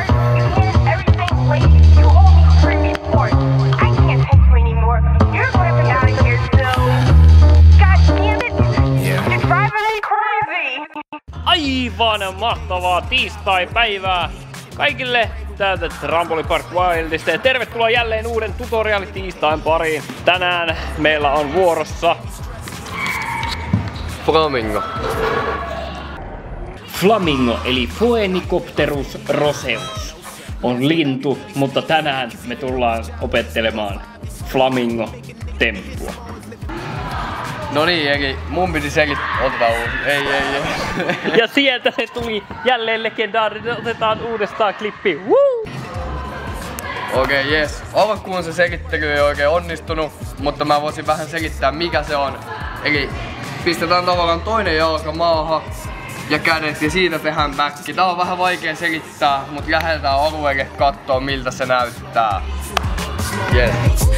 Aivan mahtavaa tiistai-päivää kaikille täältä Trampoline Park Wildista ja tervetuloa jälleen uuden tutoriaali-tiistain pariin. Tänään meillä on vuorossa Flamingo. Flamingo eli Phoenicopterus roseus on lintu, mutta tänään me tullaan opettelemaan flamingo-temppua. No niin, eli mun piti ottaa uusi. Ei. Ja sieltä se tuli jälleen legendaarinen. Otetaan uudestaan klippi. Okei, jes. Alkuun se selittely ei oikein onnistunut, mutta mä voisin vähän selittää mikä se on. Eli pistetään tavallaan toinen jalka maahan ja kädet ja siitä tehdään backi. Tää on vähän vaikea selittää, mutta lähdetään alueelle kattoo miltä se näyttää. Yes.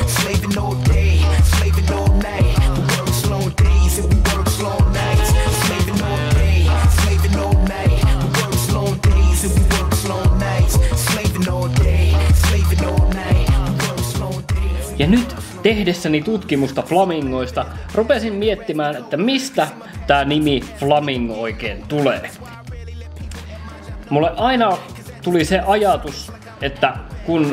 Ja nyt tehdessäni tutkimusta flamingoista rupesin miettimään, että mistä tää nimi flamingo oikein tulee. Mulle aina tuli se ajatus, että kun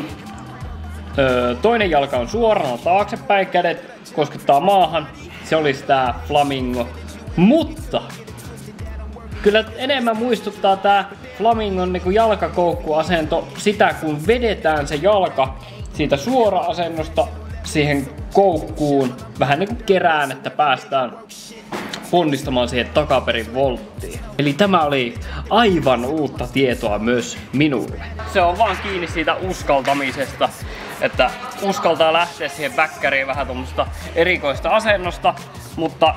toinen jalka on suorana taaksepäin, kädet koskettaa maahan, se olisi tää flamingo. Mutta kyllä enemmän muistuttaa tää flamingon niinku jalkakoukkuasento sitä, kun vedetään se jalka siitä suora-asennosta siihen koukkuun vähän niinku kerään, että päästään ponnistamaan siihen takaperin volttiin. Eli tämä oli aivan uutta tietoa myös minulle. Se on vaan kiinni siitä uskaltamisesta, että uskaltaa lähteä siihen backkariin vähän tuommoista erikoista asennosta, mutta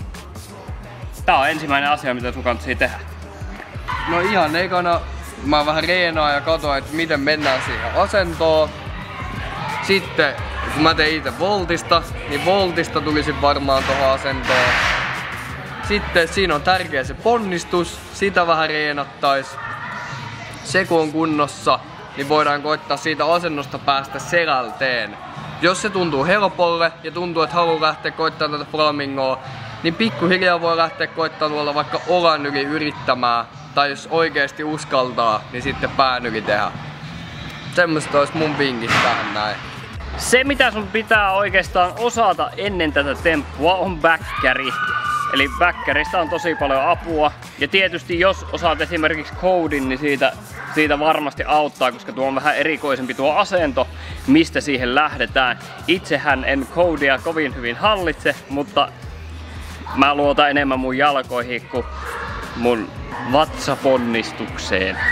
tää on ensimmäinen asia, mitä sun kannattaa tehdä. No ihan ekana mä vähän reenaan ja katsoin, että miten mennään siihen asentoon. Sitten kun mä tein itse voltista, niin voltista tulisin varmaan tohon asentoon. Sitten siinä on tärkeä se ponnistus, sitä vähän reenattais. Se kun on kunnossa, niin voidaan koittaa siitä asennosta päästä selälteen. Jos se tuntuu helpolle ja tuntuu, että haluaa lähteä koittamaan tätä flamingoa, niin pikkuhiljaa voi lähteä koittamaan tuolla vaikka olan yli yrittämään. Tai jos oikeesti uskaltaa, niin sitten pään yli tehdä. Semmoista olisi mun vinkit tähän näin. Se mitä sun pitää oikeastaan osata ennen tätä temppua on backkari. Eli backkäristä on tosi paljon apua. Ja tietysti jos osaat esimerkiksi codin, niin siitä varmasti auttaa, koska tuo on vähän erikoisempi tuo asento, mistä siihen lähdetään. Itsehän en codia kovin hyvin hallitse, mutta mä luotan enemmän mun jalkoihin kuin mun vatsaponnistukseen.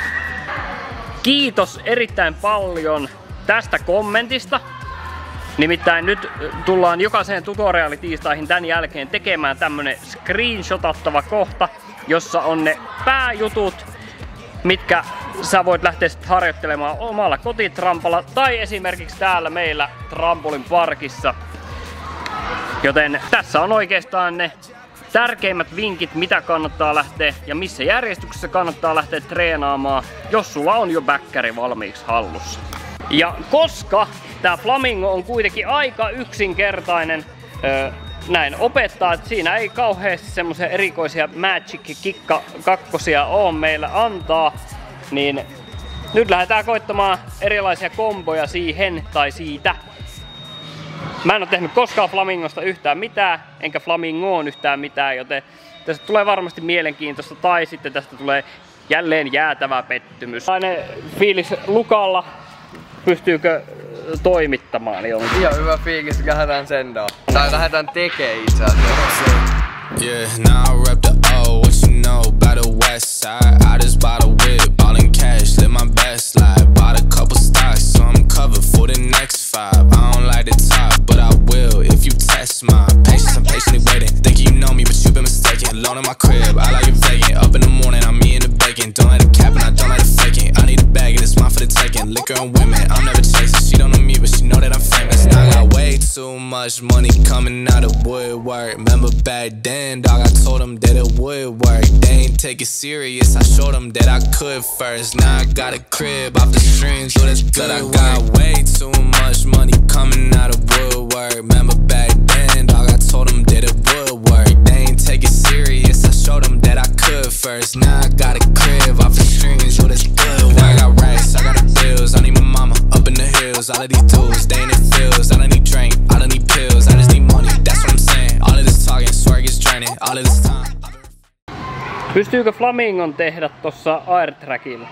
Kiitos erittäin paljon tästä kommentista. Nimittäin nyt tullaan jokaiseen tutoriaalitiistaihin tän jälkeen tekemään tämmönen screenshotattava kohta, jossa on ne pääjutut, mitkä sä voit lähteä sitten harjoittelemaan omalla kotitrampalla tai esimerkiksi täällä meillä Trampoline Parkissa. Joten tässä on oikeastaan ne tärkeimmät vinkit, mitä kannattaa lähteä ja missä järjestyksessä kannattaa lähteä treenaamaan, jos sulla on jo backkari valmiiksi hallussa. Ja koska tää flamingo on kuitenkin aika yksinkertainen näin opettaa, että siinä ei kauheasti semmoisia erikoisia magic-kakkosia oo meillä antaa, niin nyt lähdetään koittamaan erilaisia komboja siihen tai siitä. Mä en oo tehnyt koskaan flamingosta yhtään mitään, enkä flamingoon yhtään mitään, joten tästä tulee varmasti mielenkiintoista tai sitten tästä tulee jälleen jäätävä pettymys. Aine fiilis Lukalla, pystyykö toimittamaan jonkin? Ihan hyvä fiilis, lähdetään sendaan. Tai lähdetään tekee itse asiassa. Yeah, now I rep the O, what you know about the west side. I just bought a whip, all in cash, live my best life. Bought a couple stocks, so I'm covered for the next 5. I don't like the top, but I will if you test my patience. I'm patiently waiting, think you know me, but you've been mistaken. Alone in my crib, I like it vacant. Up in the morning, I'm me in the bacon. Don't let it cap and I don't let it fake it. I need a bag and it's mine for the taking. Liquor and women, I'm never chasing. She don't know me, but she know that I'm famous. I got way too much much money coming out of woodwork. Remember back then, dog, I told them that it would work. They ain't take it serious, I showed them that I could first. Now I got a crib off the strings, so that's good. I got way too much money coming out of woodwork. Remember back then, dog, I told them that it would work. They ain't take it serious, I showed them that I could first. Now I got a crib off the strings, so that's good. Now I got racks, I got the bills, I need my mama up in the hills. All of these dudes, they ain't in feels. I don't need drink, I don't need pills, I just need money, that's what I'm saying. All of this talking, swear gets draining, all of this time. Pystyykö Flamingon tehdä tossa airtrackilla?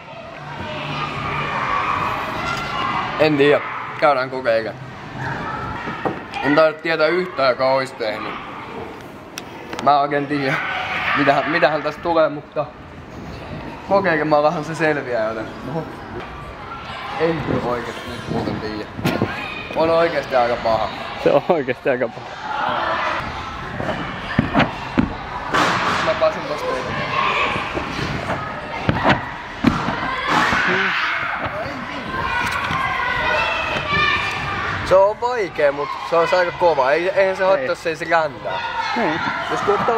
En tiedä. Käydään kokeilemaan. En taida tietää yhtään, joka ois tehnyt. Mä oikein tiedä, mitähän tästä tulee, mutta kokeilemallahan se selviää, joten ei kyllä oikeesti nyt muuten tiedä. On oikeesti aika paha. Se on oikeesti aika paha. Mä pääsin tosta eteenpäin. Se on vaikea, mut se on aika kova. Eihän se haittaa, jos ei se rändää. Jos tuottaa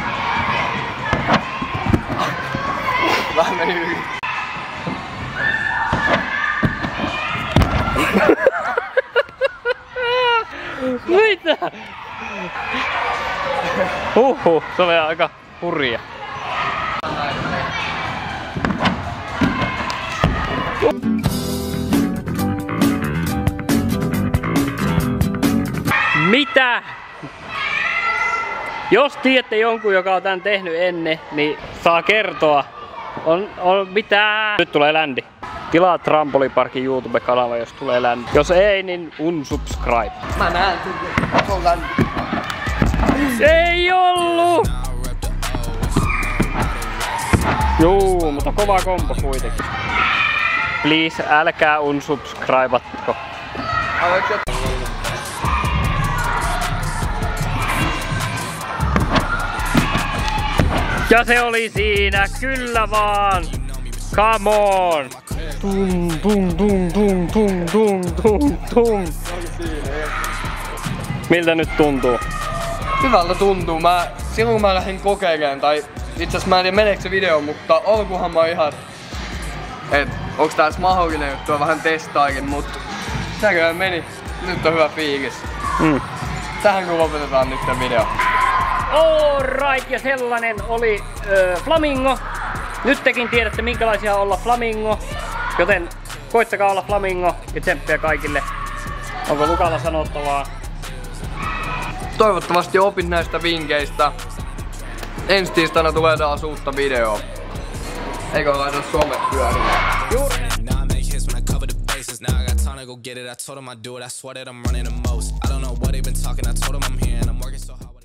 vähän meni yli. Mitä? Se oli aika hurja. Mitä? Jos tiedätte jonkun, joka on tän tehnyt ennen, niin saa kertoa. On mitä? Nyt tulee ländi. Tilaa Trampoliparkin YouTube-kanava, jos tulee ländi. Jos ei, niin unsubscribe. Mä näen sen. On ländi. Ei ollu! Juu, mutta kova kompo kuitenkin. Please, älkää unsubscribatko. Ja se oli siinä, kyllä vaan! Come on! Tum tum tum tum tum tum tum tum. Miltä nyt tuntuu? Hyvältä tuntuu. Silloin kun mä lähdin kokeilemaan, tai itseasiassa mä en tiedä meneekö se video, mutta alkuhan mä ihan, et onks tää mahdollinen juttu, vähän testaakin, mut näköjään meni. Nyt on hyvä fiilis. Tähän kun lopetetaan nyt tää video. Alright, ja sellainen oli Flamingo. Nyt tekin tiedätte minkälaisia olla Flamingo, joten koittakaa olla Flamingo ja tsemppiä kaikille. Onko Lukalla sanottavaa? Toivottavasti opit näistä vinkkeistä. Ensi tiistaina tulee taas uutta videoa. Eikö laita some pyörimään? Juuri. Now I got time to go get it. I told him I do it. I swear that I'm running the most. I don't know what they've been talking. I told him I'm here and I'm working so hard.